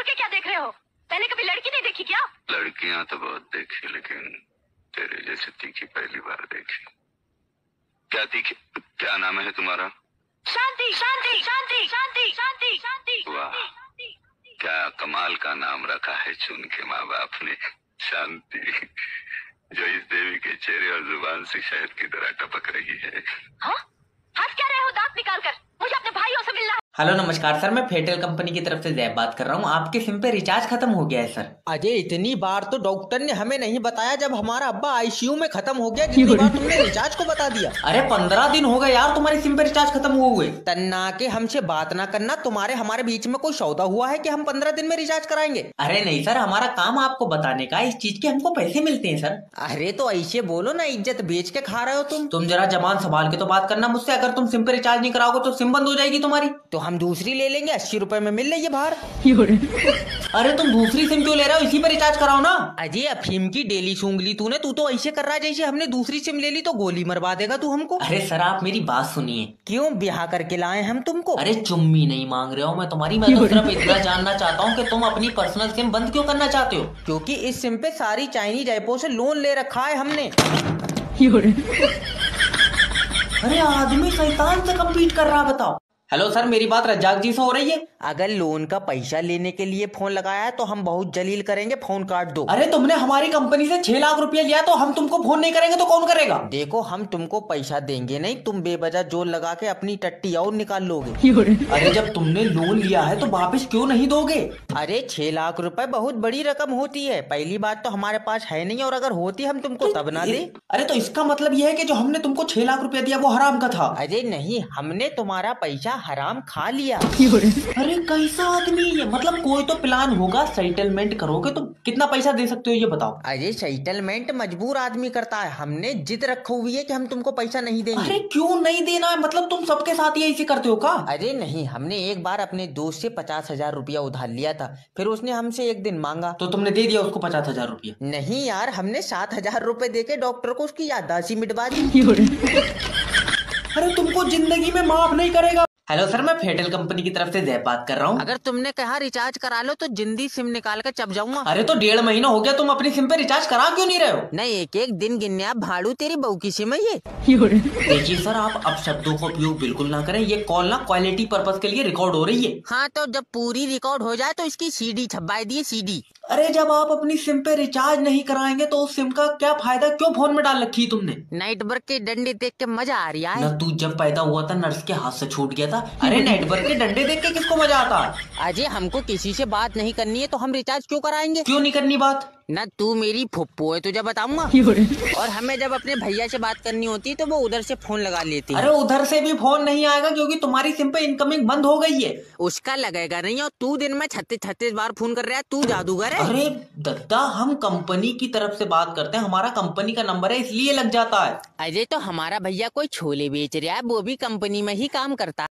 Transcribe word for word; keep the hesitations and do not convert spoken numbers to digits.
के क्या देख रहे हो? मैंने कभी लड़की नहीं देखी क्या? लड़कियां तो बहुत देखी, लेकिन तेरे जैसे तीखी पहली बार देखी। क्या तीखी? क्या नाम है तुम्हारा? शांति शांति शांति शांति शांति शांति। वाह, क्या कमाल का नाम रखा है चुन के माँ बाप ने, शांति, जो इस देवी के चेहरे और जुबान से शहद की तरह टपक रही है। हाँ? हंस क्या रहे हो दांत निकाल कर? मुझे अपने भाइयों से मिलना है। हेलो नमस्कार सर, मैं फेटल कंपनी की तरफ से जैब बात कर रहा हूँ। आपके सिम पे रिचार्ज खत्म हो गया है सर। अजय, इतनी बार तो डॉक्टर ने हमें नहीं बताया जब हमारा अब्बा आईसीयू में खत्म हो गया, जितनी बार तुमने रिचार्ज को बता दिया। अरे पंद्रह दिन हो गए यार तुम्हारे सिम पे रिचार्ज खत्म हुए। तन्ना के हमसे बात ना करना। तुम्हारे हमारे बीच में कोई सौदा हुआ है कि हम पंद्रह दिन में रिचार्ज कराएंगे? अरे नहीं सर, हमारा काम आपको बताने का, इस चीज के हमको पैसे मिलते हैं सर। अरे तो ऐसे बोलो ना, इज्जत बेच के खा रहे हो तुम। तुम जरा जबान संभाल के तो बात करना मुझसे। अगर तुम सिम पे रिचार्ज नहीं कराओगे तो सिम बंद हो जाएगी तुम्हारी। तो हम दूसरी ले लेंगे, अस्सी रुपए में मिल रही है बाहर। अरे तुम दूसरी सिम क्यों ले रहे हो? इसी पे रिचार्ज कराओ ना। अजय, अफीम की डेली सूंघ ली तूने। तू तो ऐसे कर रहा है जैसे हमने दूसरी सिम ले ली तो गोली मरवा देगा तू हमको। अरे सर आप मेरी बात सुनिए। क्यों ब्याह करके लाए हम तुमको? अरे चुम्मी नहीं मांग रहे हो मैं तुम्हारी, मैं तो सिर्फ इतना जानना चाहता हूँ कि तुम अपनी पर्सनल सिम बंद क्यों करना चाहते हो? क्योंकि इस सिम पे सारी चाइनीज ऐपों से लोन ले रखा है हमने। अरे आदमी शैतान से कम्पीट कर रहा, बताओ। हेलो सर, मेरी बात रज्जाक जी से हो रही है? अगर लोन का पैसा लेने के लिए फोन लगाया है तो हम बहुत जलील करेंगे, फोन काट दो। अरे तुमने हमारी कंपनी से छह लाख रुपया लिया तो हम तुमको फोन नहीं करेंगे तो कौन करेगा? देखो, हम तुमको पैसा देंगे नहीं, तुम बेवजह जोर लगा के अपनी टट्टी और निकाल लोगे। अरे जब तुमने लोन लिया है तो वापस क्यों नहीं दोगे? अरे छह लाख रुपए बहुत बड़ी रकम होती है। पहली बात तो हमारे पास है नहीं, और अगर होती हम तुमको तब ना दे। अरे तो इसका मतलब यह है कि जो हमने तुमको छह लाख रुपया दिया वो हराम का था? अरे नहीं, हमने तुम्हारा पैसा हराम खा लिया। अरे कैसा आदमी ये? मतलब कोई तो प्लान होगा, सेटलमेंट करोगे तो कितना पैसा दे सकते हो ये बताओ। अरे सेटलमेंट मजबूर आदमी करता है, हमने जिद रखी हुई है कि हम तुमको पैसा नहीं देंगे। अरे क्यों नहीं देना है? मतलब तुम सबके साथ ही ऐसे करते हो का? अरे नहीं, हमने एक बार अपने दोस्त से पचास हजार रुपया उधार लिया था, फिर उसने हमसे एक दिन मांगा तो तुमने दे दिया उसको पचास हजार रुपया? नहीं यार, हमने सात हजार रुपए देके डॉक्टर को उसकी याददाश्त मिटवा दी। अरे तुमको जिंदगी में माफ नहीं करेगा। हेलो सर, मैं फेटल कंपनी की तरफ से जैब बात कर रहा हूँ। अगर तुमने कहा रिचार्ज करा लो तो जिंदी सिम निकाल कर चप जाऊंगा। अरे तो डेढ़ महीना हो गया, तुम अपनी सिम पे रिचार्ज करा क्यों नहीं रहे हो? नहीं, एक एक दिन गिनने आप भाड़ू, तेरी बहू की सिम है ये। देखिए सर, आप अब शब्दों का उपयोग बिल्कुल ना करें। ये कॉल ना क्वालिटी पर्पस के लिए रिकॉर्ड हो रही है। हाँ, तो जब पूरी रिकॉर्ड हो जाए तो इसकी सीडी छपवा दिए, सीडी। अरे जब आप अपनी सिम पे रिचार्ज नहीं कराएंगे तो उस सिम का क्या फायदा? क्यों फोन में डाल रखी है तुमने? नाइट वर्क के डंडे देख के मजा आ रहा है ना। तू जब पैदा हुआ था नर्स के हाथ से छूट गया था। अरे नाइट वर्क के डंडे देख के किसको मजा आता? अजय, हमको किसी से बात नहीं करनी है तो हम रिचार्ज क्यों कराएंगे? क्यों नहीं करनी बात? ना तू मेरी फुप्पो है, तुझे बताऊंगा। और हमें जब अपने भैया से बात करनी होती है तो वो उधर से फोन लगा लेती है। अरे उधर से भी फोन नहीं आएगा क्योंकि तुम्हारी सिम पे इनकमिंग बंद हो गई है। उसका लगेगा नहीं, और तू दिन में छत्तीस छत्तीस बार फोन कर रहा है, तू जादूगर है। अरे दद्दा, हम कंपनी की तरफ से बात करते हैं, हमारा कंपनी का नंबर है इसलिए लग जाता है। अजय, तो हमारा भैया कोई छोले बेच रहा है, वो भी कंपनी में ही काम करता है।